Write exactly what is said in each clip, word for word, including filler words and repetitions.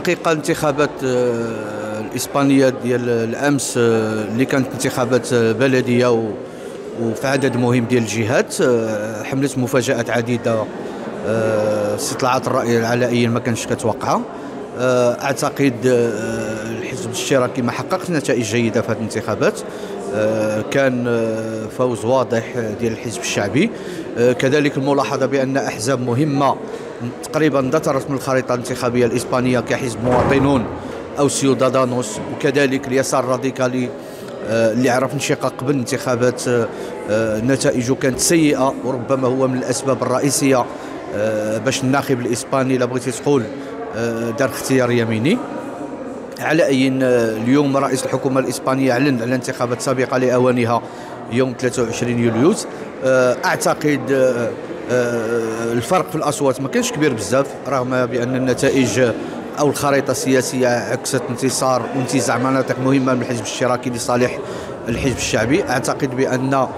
الحقيقة الانتخابات آه، الإسبانية ديال الأمس آه، اللي كانت انتخابات آه، بلدية و- وفي عدد مهم ديال الجهات آه، حملت مفاجآت عديدة. آه، استطلاعات الرأي العلائية ما كانش كتوقعها. آه، أعتقد آه، الحزب الاشتراكي ما حققش نتائج جيدة في هذه الانتخابات. آه، كان آه، فوز واضح ديال الحزب الشعبي. آه، كذلك الملاحظة بأن أحزاب مهمة تقريبا اندثرت من الخريطة الانتخابية الإسبانية كحزب مواطنون أو سيودادانوس، وكذلك اليسار الراديكالي آه، اللي عرف انشقاق قبل الانتخابات. آه، آه، نتائجه كانت سيئة، وربما هو من الأسباب الرئيسية آه، باش الناخب الإسباني إلا بغيتي تقول آه، دار اختيار يميني. على أي اليوم رئيس الحكومة الإسبانية أعلن على انتخابات سابقة لأوانها يوم ثلاثة وعشرين يوليوز. أعتقد آه، آه، الفرق في الأصوات ما كانش كبير بزاف، رغم بأن النتائج أو الخريطة السياسية عكست انتصار وانتزاع مناطق مهمة من الحزب الاشتراكي لصالح الحزب الشعبي. أعتقد بأن آه،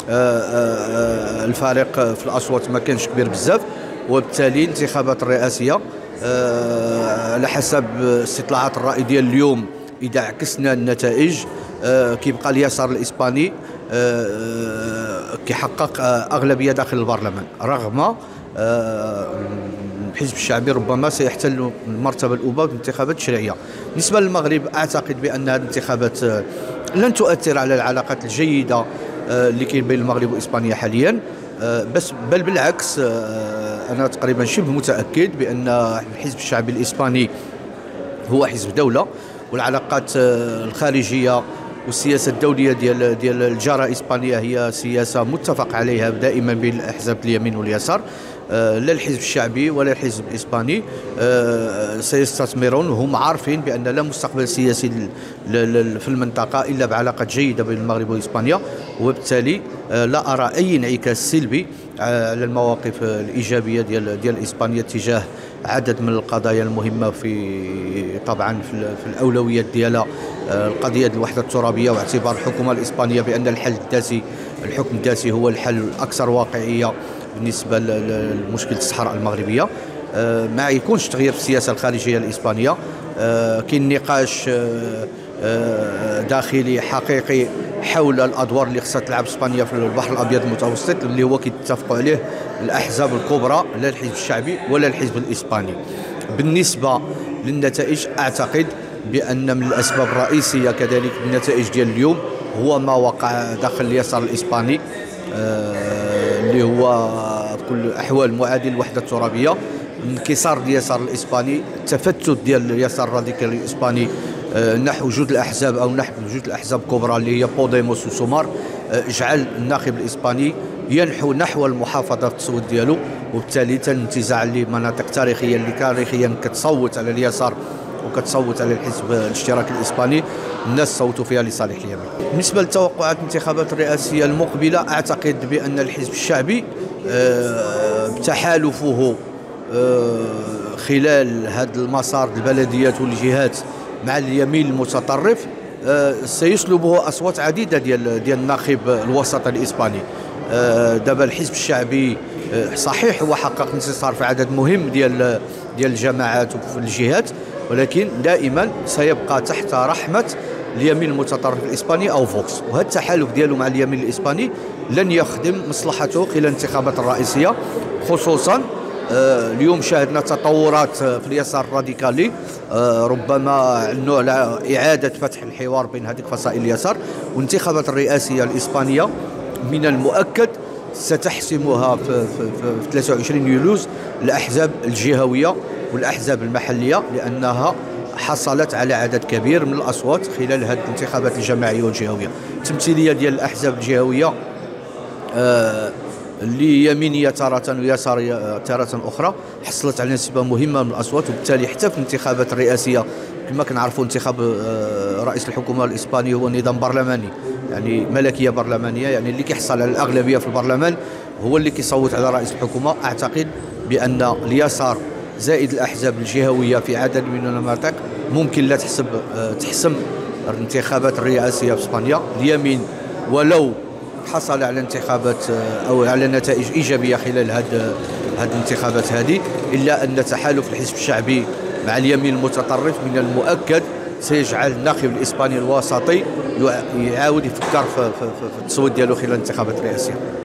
آه، الفارق في الأصوات ما كانش كبير بزاف، وبالتالي الانتخابات الرئاسية آه، على حسب استطلاعات الرأي ديال اليوم إذا عكسنا النتائج آه، كيبقى اليسار الإسباني آه، آه، كيحقق آه، أغلبية داخل البرلمان، رغم آه، الحزب الشعبي ربما سيحتل المرتبة الأولى في الانتخابات التشريعية. بالنسبة للمغرب أعتقد بأن هذه الانتخابات آه، لن تؤثر على العلاقات الجيدة آه، اللي كاين بين المغرب وإسبانيا حاليا. آه، بس بل بالعكس، آه، أنا تقريبا شبه متأكد بأن الحزب الشعبي الإسباني هو حزب دولة، والعلاقات آه، الخارجية والسياسة الدولية ديال ديال الجارة إسبانيا هي سياسة متفق عليها دائما بين الأحزاب اليمين واليسار. آه، لا الحزب الشعبي ولا الحزب الإسباني آه، سيستثمرون، وهم عارفين بأن لا مستقبل سياسي في المنطقة إلا بعلاقات جيدة بين المغرب وإسبانيا، وبالتالي آه، لا أرى أي انعكاس سلبي آه، على المواقف الإيجابية ديال ديال إسبانيا تجاه عدد من القضايا المهمة، في طبعا في, في الأولويات ديالها آه، القضية الوحدة الترابية، واعتبار الحكومة الإسبانية بأن الحل الذاتي الحكم الذاتي هو الحل الأكثر واقعية بالنسبة لمشكلة الصحراء المغربية. آه، ما يكونش تغيير في السياسة الخارجية الإسبانية. آه، كاين نقاش آه، آه، داخلي حقيقي حول الادوار اللي خصها تلعب اسبانيا في البحر الابيض المتوسط، اللي هو كيتفقوا عليه الاحزاب الكبرى، لا الحزب الشعبي ولا الحزب الاسباني. بالنسبه للنتائج اعتقد بان من الاسباب الرئيسيه كذلك النتائج ديال اليوم هو ما وقع داخل اليسار الاسباني، آه، اللي هو بكل الاحوال معادل للوحده الترابيه. انكسار اليسار الاسباني، التفتت ديال اليسار الراديكالي الاسباني آه، نحو جوج الاحزاب او نحو جوج الاحزاب الكبرى اللي هي بوديموس وسومار، آه، جعل الناخب الاسباني ينحو نحو المحافظه في التصويت ديالو، وبالتالي تم انتزاع لمناطق تاريخيه اللي تاريخيا كتصوت على اليسار وكتصوت على الحزب الاشتراكي الاسباني، الناس صوتوا فيها لصالح اليمين. بالنسبه للتوقعات الانتخابات الرئاسيه المقبله اعتقد بان الحزب الشعبي آه، بتحالفه آه، خلال هذا المسار البلديات والجهات مع اليمين المتطرف آه، سيسلبه اصوات عديده ديال ديال الناخب الوسط الاسباني. آه، دابا الحزب الشعبي آه، صحيح هو حقق انتصار في عدد مهم ديال ديال الجماعات وفي الجهات، ولكن دائما سيبقى تحت رحمه اليمين المتطرف الاسباني او فوكس، وهذا التحالف ديالو مع اليمين الاسباني لن يخدم مصلحته خلال الانتخابات الرئيسيه. خصوصا آه، اليوم شاهدنا تطورات في اليسار الراديكالي، آه، ربما نوع إعادة فتح الحوار بين هذه فصائل اليسار، والانتخابات الرئاسية الإسبانية من المؤكد ستحسمها في, في, في ثلاثة وعشرين يوليوز الأحزاب الجهوية والأحزاب المحلية، لأنها حصلت على عدد كبير من الأصوات خلال هذه الانتخابات الجماعية والجهوية. التمثيلية ديال الأحزاب الجهوية آه اللي يمينية تارة ويسارية تارة أخرى حصلت على نسبة مهمة من الأصوات، وبالتالي حتى في الانتخابات الرئاسية كما كنعرفوا انتخاب رئيس الحكومة الإسباني هو نظام برلماني، يعني ملكية برلمانية، يعني اللي كيحصل على الأغلبية في البرلمان هو اللي كيصوت على رئيس الحكومة. أعتقد بأن اليسار زائد الأحزاب الجهوية في عدد من المناطق ممكن لا تحسب تحسم الانتخابات الرئاسية في إسبانيا. اليمين ولو حصل على انتخابات او على نتائج ايجابيه خلال هذه هذه الانتخابات هذه، الا ان تحالف الحزب الشعبي مع اليمين المتطرف من المؤكد سيجعل الناخب الإسباني الوسطي يعاود يفكر في, في, في التصويت ديالو خلال الانتخابات الرئاسية.